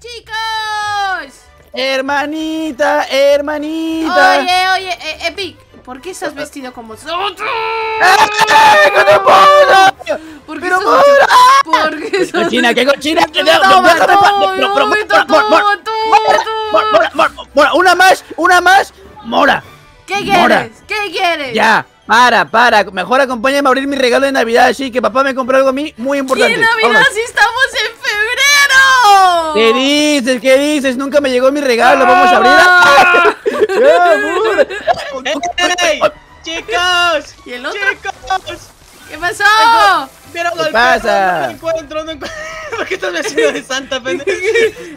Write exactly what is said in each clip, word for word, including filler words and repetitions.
¡Chicos! Hermanita, hermanita. Oye, oye, eh, Epic, ¿por qué estás vestido como nosotros? ¡Eh! ¡Que te puedo! ¿Por qué ¡Pero sos- Mora! ¿Por qué ¡Qué sos- cochina, qué cochina! ¡Que Toma, déjame toma, pa- pero- pero- Mora, Mora, toma, Mora, toma, Mora, Mora, Mora, Mora, Mora, una más, una más. Mora, ¿Qué Mora. quieres? ¿Qué quieres? ya, para, para. Mejor acompáñame a abrir mi regalo de Navidad, así que papá me compró algo a mí muy importante. ¿Qué Navidad Vámonos. si estamos en febrero? ¿Qué dices? ¿Qué dices? Nunca me llegó mi regalo. Vamos a abrir. Ah. ¡Ya, Mora! ¡Ey! ¡Chicos! ¿Y el otro? ¡Chicos! ¿Qué pasó? ¿Vieron ¿Qué al pasa? perro? No lo encuentro, no encuentro. ¿Por qué estás vestido de Santa, pendejo? ¡Ey!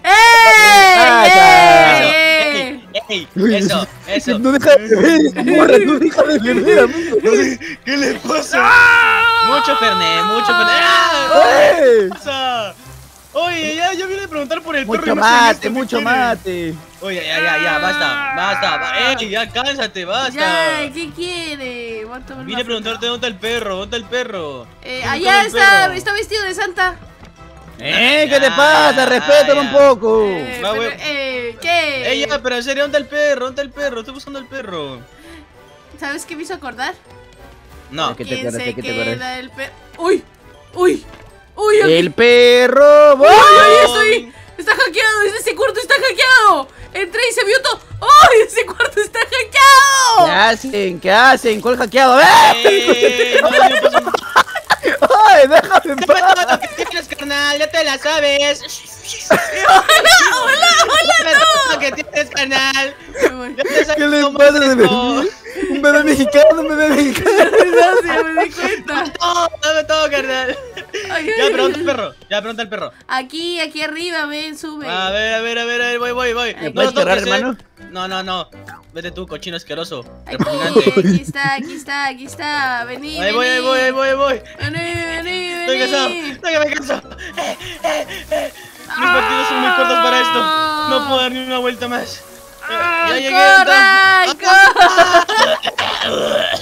pasa? ¡Ey! ¡Ey! ¡Ey! Eso, eso. No deja de beber, Mora, no deja de beber, amigo. ¿Qué le pasa? Mucho Fernet, mucho Fernet. ¡Ah! ¡Eh! ¿Qué pasa? Oye, ya, yo vine a preguntar por el perro. y Mucho no sé mate, esto, ¿qué mucho quiere? mate. Oye, ya, ya, ya, basta, basta. va- ¡Ey! Ya, cánsate, basta. Ya, ¿qué quiere? Voy a tomar Vine a más. preguntarte dónde está el perro, dónde está el perro. Eh, ¿Dónde allá el está, perro? está vestido de Santa. ¿Eh? ¿Qué te Ya, pasa? ya, Respétame un ya. poco. Eh, Va, pero, güey. eh, ¿qué? Ey, ya, pero en serio, ¿dónde está el perro? ¿Dónde está el perro? Estoy buscando el perro. ¿Sabes qué me hizo acordar? No. ¿Qué te ¿Quién acuerdas? se ¿Qué te acuerdas? queda el perro? ¡Uy! ¡Uy! ¡Uy! aquí- El perro. ¡Uy! ¡Voy! ¡Uy! Estoy... ¡Está hackeado! ¡Ese cuarto está hackeado! Entré y se vio todo. ¡Uy! ¡Ese cuarto está ¿Qué hackeado! hacen? ¿Qué hacen? ¿Cuál hackeado? ¡Eh! ¡Ey! No, no pasa nada. ¡Ay, déjame en paz! ¿Qué tienes, carnal? Ya te la sabes. ¡Hola! ¡Hola! ¡No! ¿Qué tienes, carnal? ¡Hola! Ya te sabes ¿Qué le cómo pasa es de esto. bebé? Un bebé mexicano, un bebé mexicano. No, sí, me di cuenta. Todo, dame todo, carnal. Ay, Ya ay, pregunta ay. el perro. Ya pregunta el perro. Aquí, aquí arriba, ven, sube. A ver, a ver, a ver, a ver, voy, voy, voy. ¿Me puedes lo cerrar, toques, ¿eh? hermano? No, no, no. Vete tú, cochino asqueroso. Aquí, Repugnante. aquí está, aquí está, aquí está. Vení, Ahí voy, ahí voy, ahí voy, ahí voy. Vení, vení, Estoy cansado, vení. estoy que me canso. Eh, eh, eh. Mis partidos son muy cortos para esto. No puedo dar ni una vuelta más. Eh, Ya llegué. ¡Corran, entonces-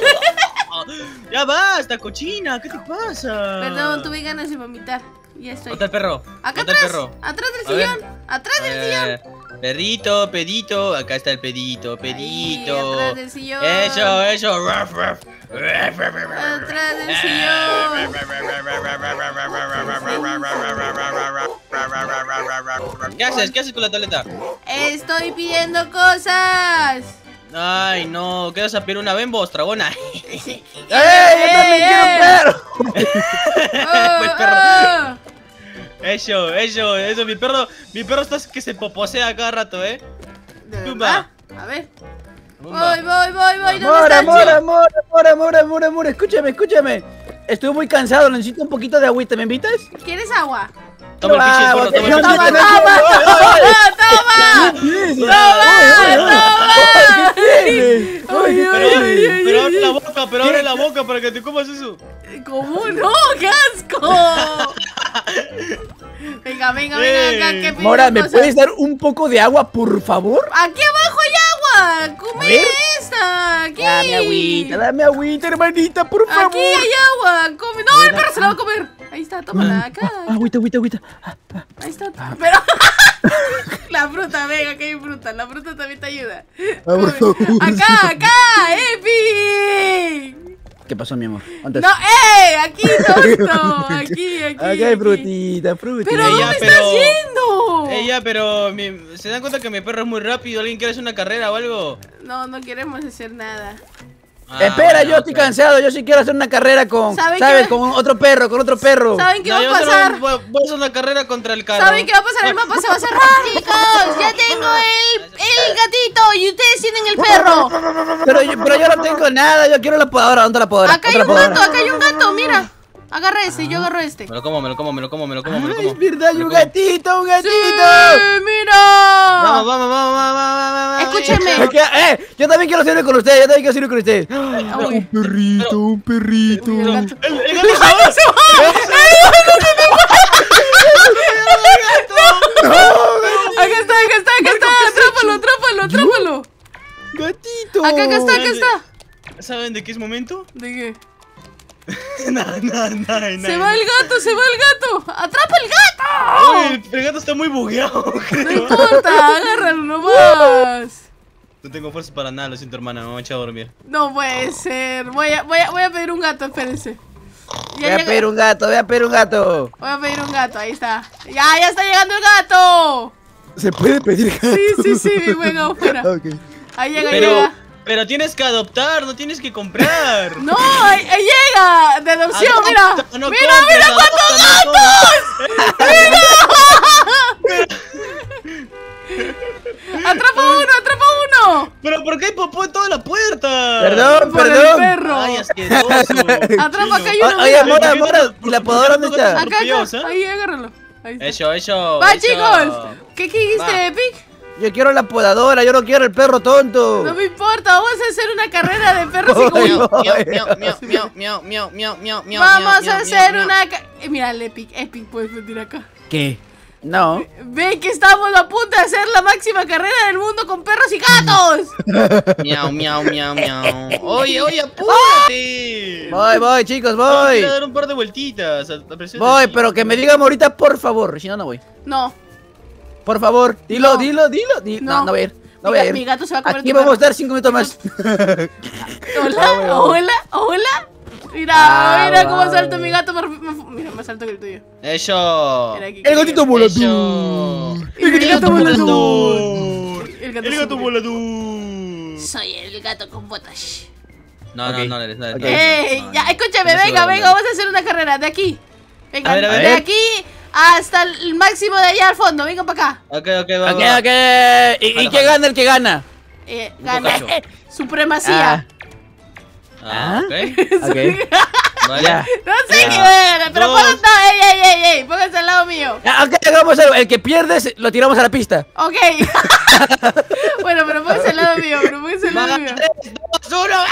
Ya basta, cochina. ¿Qué te pasa? Perdón, tuve ganas de vomitar. Ya estoy. ¿Dónde está el perro? Acá ¿Dónde está atrás, el perro? atrás del A ver. sillón, atrás del sillón. Eh, Perrito, pedito, acá está el pedito, pedito. atrás del sillón. Eso, eso. Ruff, ruff. Atrás del sillón. ¿Qué haces? ¿Qué haces con la tableta? Estoy pidiendo cosas. Ay, no, ¿qué vas a pedir una Bembo, dragona? ¡Eh! ¡Yo también quiero un perro! Oh, Buen perro. oh. Eso, eso, eso, mi perro, mi perro está que se poposea cada rato, ¿eh? ¿De Tumba. verdad? A ver. Bumba. Voy, voy, voy, voy. ¿Dónde Mora, está el Mora, sillón? Mora, Mora, Mora, Mora, Mora, escúchame, escúchame. Estoy muy cansado, necesito un poquito de agüita, ¿me invitas? ¿Quieres agua? Toma el pinche Agua, perro, toma el que pinche no Toma, perro. toma, toma. ¿Qué tienes? Oye, Ay, oye, ay, oye. ay, Pero ay, abre ay. la boca, pero abre la boca para que te comas eso. ¿Cómo no? ¡Qué asco! Venga, venga, venga acá. Ey. ¿Qué pides Mora, ¿me cosas? puedes dar un poco de agua, por favor? Aquí abajo hay agua. Come A ver. esta. Aquí. Dame agüita, dame agüita, hermanita, por favor. Aquí hay agua. Come. No, el perro se la va a comer. Ahí está, tómala. Acá. Agüita, agüita, agüita. Ah, ah. Ahí está. Pero. La fruta, venga, aquí hay fruta. La fruta también te ayuda. Ah, por Come. favor. Acá, acá, Epi. ¿Qué pasó, mi amor? ¿Dónde No, estás? ¡eh! Aquí, tonto. Aquí, aquí. Acá hay aquí. frutita, frutita. ¿Pero Ella, dónde pero- estás yendo? Ella, pero mi- ¿se dan cuenta que mi perro es muy rápido? ¿Alguien quiere hacer una carrera o algo? No, no queremos hacer nada. Ah, Espera, bueno, yo estoy ok. cansado, yo sí quiero hacer una carrera con, ¿Saben ¿sabes? qué? Con otro perro, con otro perro. ¿Saben qué No, va yo a solo pasar? voy, voy a hacer una carrera contra el carro. ¿Saben qué va a pasar? El mapa se va a cerrar. Chicos, ya tengo el, el gatito y ustedes tienen el perro. Pero yo, pero yo no tengo nada, yo quiero la podadora, ¿dónde la podadora? Acá hay ¿Dónde un la gato, podadora? acá hay un gato, mira. Agarra este, yo agarro este. Me lo como, me lo como, me lo como, me lo como, me lo Ah, como. es verdad, hay Me lo un como. gatito, un gatito. ¡Sí, mira! Vamos, vamos, vamos, vamos, vamos, vamos. Escúcheme. Me queda- eh, yo también quiero hacerlo con ustedes, yo también quiero hacerlo con ustedes. Uy. Un perrito, un perrito. El gato. El, el gato se va. Acá está, acá está, acá está. Atrápalo, atrápalo, atrápalo. Gatito. Acá, acá está, acá está. ¿Saben de qué es momento? ¿De qué? No, no, no, no. Se va el gato, se va el gato. ¡Atrapa el gato! Uy, el gato está muy bugueado, No creo. importa, agárralo nomás. No tengo fuerza para nada, lo siento, hermana, me voy a echar a dormir. No puede ser. Voy a, voy a, voy a pedir un gato, espérense. Voy a pedir un gato, voy a pedir un gato. Voy a pedir un gato, ahí está. Ya, ya está llegando el gato. ¿Se puede pedir gato? Sí, sí, sí, venga afuera. Ok. Ahí llega, Pero, llega. pero tienes que adoptar, no tienes que comprar. No, ahí, ahí llega. De adopción, Adopta, mira. no mira, compres, mira adopta, cuántos no gatos. Atrapa uno, atrapa uno. Pero ¿por qué hay popó en toda la puerta? Perdón, Por el perdón. perro. Ay, asqueroso. Atrapa acá hay O- uno. Oye, mira. Mora, Mora, ¿y la podadora dónde está? Acá, atropellamos, acá. ¿eh? Ahí, agárralo. Ahí está. Eso, eso. Va, eso. chicos. ¿Qué dijiste, Va. Epic? Yo quiero la podadora, yo no quiero el perro tonto. No me importa, vamos a hacer una carrera de perros y Ay, como... ay. Miau, miau, miau, miau, miau, miau, miau, miau, Vamos miau, a miau, hacer miau. una... ca- eh, Mira, el Epic, Epic, puedes venir acá. ¿Qué? No. Ven que estamos a punto de hacer la máxima carrera del mundo con perros y gatos. Miau, miau, miau, miau. Oye, oye, apúrate. Voy, voy, chicos, Vamos a voy. ir a dar un par de vueltitas. a- a presión Voy, de- pero que me digan ahorita, por favor. Si no, no voy. No, Por favor, dilo, No. dilo, dilo. di- No, No. no voy a ir. No mi, voy a ga- ir. mi gato se va a comer Aquí tu vamos a perro. estar cinco minutos más. Hola, hola, hola. Mira, Ah, mira cómo va. salta mi gato. más- más- Mira, más alto que el tuyo. Eso. Mira aquí, El gatito volador. Eso. El gato volador. volador. El gato El gato sufre. volador. Soy el gato con botas. No, Ok. no, no eres, no eres. Ok. no eres. ¡Ey! No, Ya, no. escúchame, No se venga, va a venga, lograr. vamos a hacer una carrera de aquí. Venga, A ver, a ver. de aquí hasta el máximo de allá al fondo. Venga para acá. Ok, ok, va, Ok, va. ok. ¿Y, y Jala, qué jala. gana el que gana? Eh, Un gana. bocacho. Supremacía. Ah, ok. Ok. Vale. Ya. No sé Ya. qué ver, pero Dos. pónganse. No, ey, ey, ey, ey. Pónganse al lado mío. Ya, ok, hagamos algo. El que pierde se- lo tiramos a la pista. Ok. Bueno, pero pónganse al lado mío. Pero pónganse al lado Va, mío. tres, dos, uno.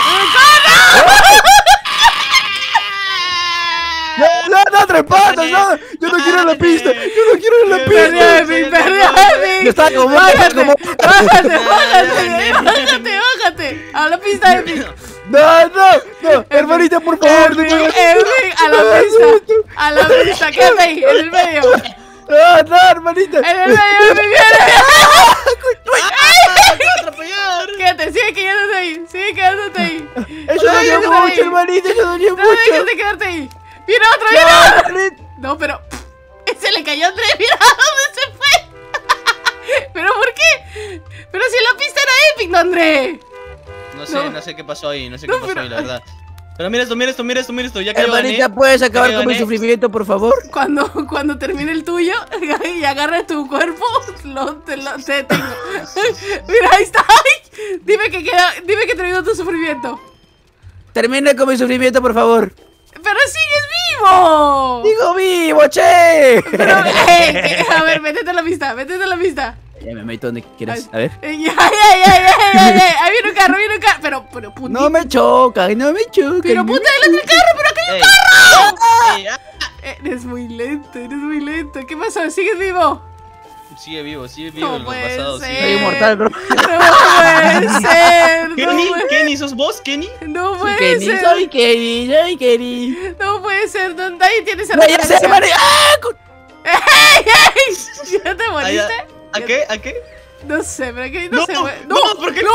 No, no, no, tres patas, no. Yo no quiero la pista. Yo no quiero la Perdió, pista. Epic, perdió, Epic. Yo estaba como Bájate, como- bájate, bájate, bájate, bájate. A la pista, Epic. No, no, no. Hermanita, por favor. no Epic, me hagas- Epic, a la pista. A la pista, quédate ahí, en el medio. No, no, hermanita. En el medio, Epic, viene. ¡Ah, te voy a atropellar! Quédate, sigue quedándote ahí, sigue quedándote ahí. Eso No, dolió quédate mucho, ahí. hermanita. Eso dolió No, mucho. déjate quedarte ahí. Viene otro, viene No, otro. hermanita. No, pero se le cayó a Andrés, mira dónde se fue. ¿Pero por qué? Pero si la pista era Epic, no Andrés. No sé, No. no sé qué pasó ahí, no sé No, qué pasó pero- ahí, la verdad. Pero mira esto, mira esto, mira esto, mira esto, ya que yo gané. Hermanita, ¿puedes acabar Ya que con mi gané. sufrimiento, por favor? Cuando, cuando termine el tuyo y agarre tu cuerpo, lo, te, lo, te detengo. Mira, ahí está. Ay, dime que queda, dime que terminó tu sufrimiento. Termina con mi sufrimiento, por favor. Pero sigues vivo. ¡Digo vivo, che! Pero, eh, que- a ver, métete a la pista, métete a la pista. Ya me meto donde quieras. A ver. Ay, ay, ay, ay, ay, ay, ay. Ahí viene un carro, viene un carro. Pero, pero, puti. No me choca, no me choca. Pero puta, adelante el carro, pero acá hay un Ey. carro. Ey, ah. Eres muy lento, eres muy lento. ¿Qué pasó? ¿Sigues vivo? Sigue vivo, sigue vivo No el puede pasado, ser. sí. Soy inmortal, bro. No puede ser. No Kenny, puede, Kenny, ¿sos vos, Kenny? no puede Kenny, ser. soy Kenny, soy Kenny. No puede ser. ¿Dónde ahí tienes esa No, ya sé, referencia? hermanita. ¡Ah! cu- ¡Ey, ey! ¿Ya te Ah, moriste? ya. ¿A qué? ¿A qué? No sé, pero que no, No, se mueve. no, ¿por qué no?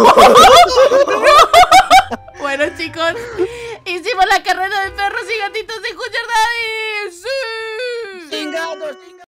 Bueno, chicos, hicimos la carrera de perros y gatitos de Escuchar Daddy. ¡Sí! Sin gatos, sin